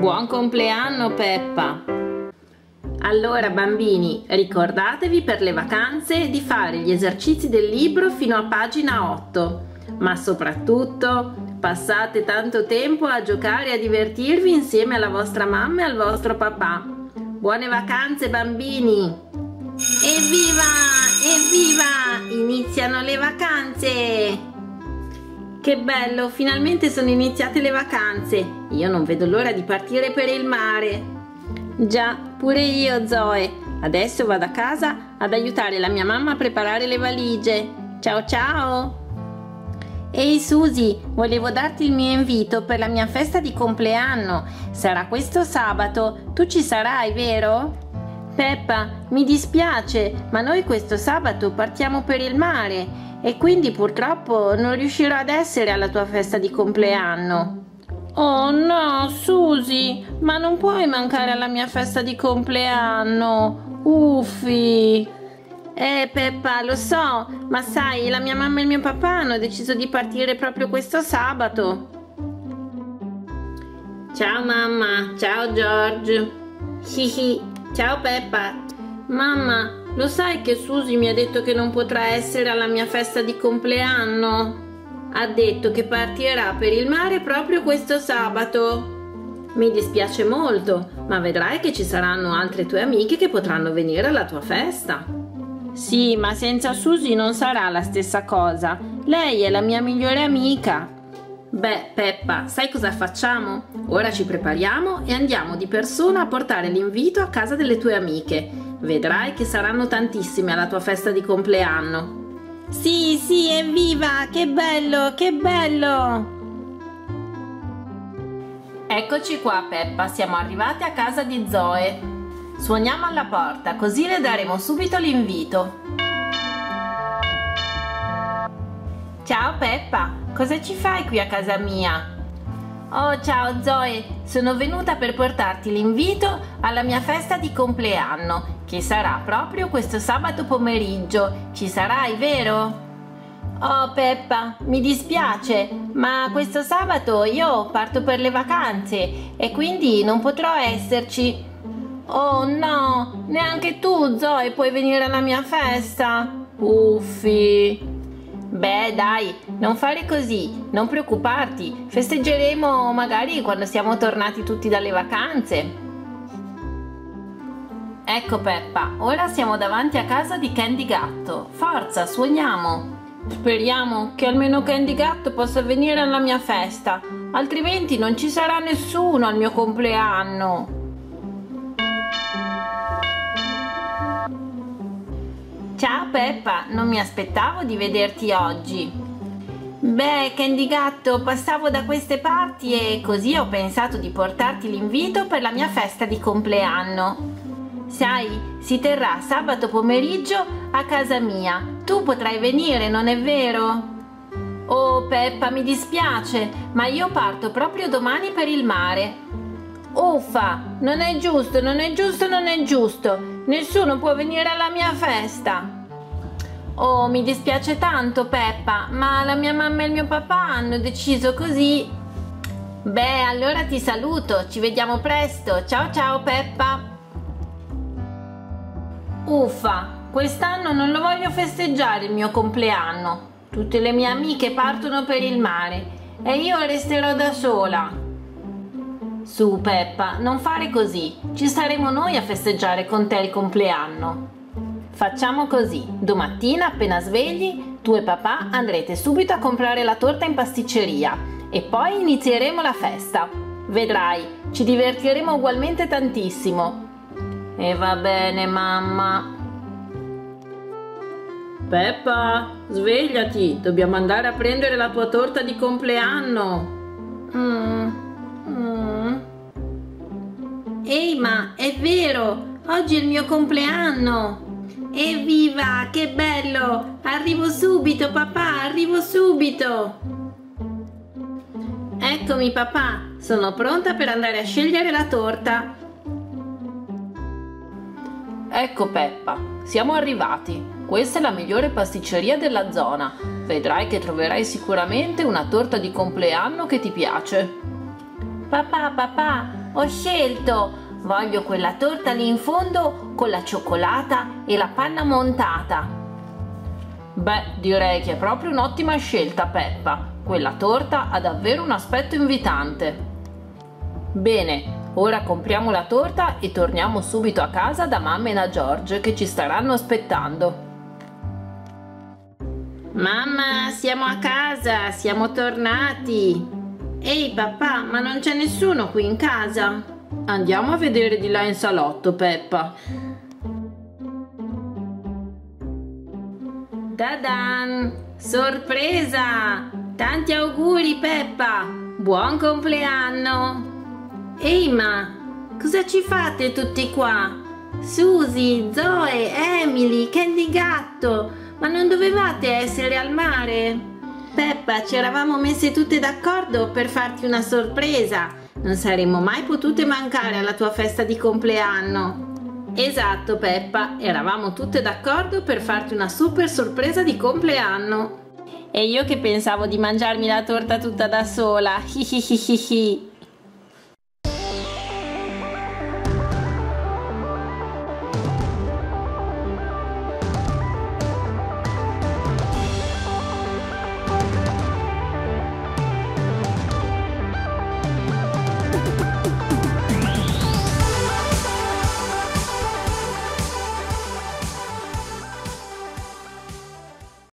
Buon compleanno, Peppa! Allora, bambini, ricordatevi per le vacanze di fare gli esercizi del libro fino a pagina 8, ma soprattutto passate tanto tempo a giocare e a divertirvi insieme alla vostra mamma e al vostro papà. Buone vacanze, bambini! Evviva! Evviva! Iniziano le vacanze! Che bello! Finalmente sono iniziate le vacanze! Io non vedo l'ora di partire per il mare! Già, pure io, Zoe! Adesso vado a casa ad aiutare la mia mamma a preparare le valigie! Ciao ciao! Ehi Suzy, volevo darti il mio invito per la mia festa di compleanno. Sarà questo sabato. Tu ci sarai, vero? Peppa, mi dispiace, ma noi questo sabato partiamo per il mare e quindi purtroppo non riuscirò ad essere alla tua festa di compleanno. Oh no, Suzy, ma non puoi mancare alla mia festa di compleanno. Uffi. Peppa, lo so, ma sai, la mia mamma e il mio papà hanno deciso di partire proprio questo sabato. Ciao mamma, ciao George. Ciao Peppa. Mamma, lo sai che Suzy mi ha detto che non potrà essere alla mia festa di compleanno? Ha detto che partirà per il mare proprio questo sabato. Mi dispiace molto, ma vedrai che ci saranno altre tue amiche che potranno venire alla tua festa. Sì, ma senza Suzy non sarà la stessa cosa. Lei è la mia migliore amica. Beh, Peppa, sai cosa facciamo? Ora ci prepariamo e andiamo di persona a portare l'invito a casa delle tue amiche. Vedrai che saranno tantissime alla tua festa di compleanno. Sì, sì, evviva! Che bello, che bello! Eccoci qua, Peppa, siamo arrivate a casa di Zoe. Suoniamo alla porta, così le daremo subito l'invito. Ciao Peppa, cosa ci fai qui a casa mia? Oh, ciao Zoe, sono venuta per portarti l'invito alla mia festa di compleanno, che sarà proprio questo sabato pomeriggio. Ci sarai, vero? Oh Peppa, mi dispiace, ma questo sabato io parto per le vacanze e quindi non potrò esserci. Oh no, neanche tu, Zoe, puoi venire alla mia festa? Uffi. Beh, dai, non fare così, non preoccuparti. Festeggeremo magari quando siamo tornati tutti dalle vacanze. Ecco Peppa, ora siamo davanti a casa di Candy Gatto. Forza, suoniamo. Speriamo che almeno Candy Gatto possa venire alla mia festa, altrimenti non ci sarà nessuno al mio compleanno. Ciao Peppa, non mi aspettavo di vederti oggi. Beh, Candy Gatto, passavo da queste parti e così ho pensato di portarti l'invito per la mia festa di compleanno. Sai, si terrà sabato pomeriggio a casa mia. Tu potrai venire, non è vero? Oh Peppa, mi dispiace, ma io parto proprio domani per il mare. Uffa, non è giusto, non è giusto, non è giusto. Nessuno può venire alla mia festa. Oh, mi dispiace tanto, Peppa, ma la mia mamma e il mio papà hanno deciso così. Beh, allora ti saluto, ci vediamo presto. Ciao ciao, Peppa. Uffa, quest'anno non lo voglio festeggiare il mio compleanno. Tutte le mie amiche partono per il mare e io resterò da sola. Su Peppa, non fare così, ci saremo noi a festeggiare con te il compleanno. Facciamo così, domattina appena svegli, tu e papà andrete subito a comprare la torta in pasticceria e poi inizieremo la festa. Vedrai, ci divertiremo ugualmente tantissimo. E va bene mamma. Peppa, svegliati, dobbiamo andare a prendere la tua torta di compleanno. Ehi, ma è vero, oggi è il mio compleanno. Evviva, che bello! Arrivo subito, papà, arrivo subito. Eccomi, papà, sono pronta per andare a scegliere la torta. Ecco Peppa, siamo arrivati. Questa è la migliore pasticceria della zona. Vedrai che troverai sicuramente una torta di compleanno che ti piace. Papà, Ho scelto! Voglio quella torta lì in fondo con la cioccolata e la panna montata. Beh, direi che è proprio un'ottima scelta, Peppa. Quella torta ha davvero un aspetto invitante. Bene, ora compriamo la torta e torniamo subito a casa da mamma e da George che ci staranno aspettando. Mamma, siamo a casa, siamo tornati. Ehi papà, ma non c'è nessuno qui in casa? Andiamo a vedere di là in salotto, Peppa. Ta-dan! Sorpresa! Tanti auguri, Peppa! Buon compleanno! Ehi, ma cosa ci fate tutti qua? Susie, Zoe, Emily, Candy Gatto, ma non dovevate essere al mare? Peppa, ci eravamo messe tutte d'accordo per farti una sorpresa. Non saremmo mai potute mancare alla tua festa di compleanno. Esatto, Peppa, eravamo tutte d'accordo per farti una super sorpresa di compleanno. E io che pensavo di mangiarmi la torta tutta da sola. Hihihihihi.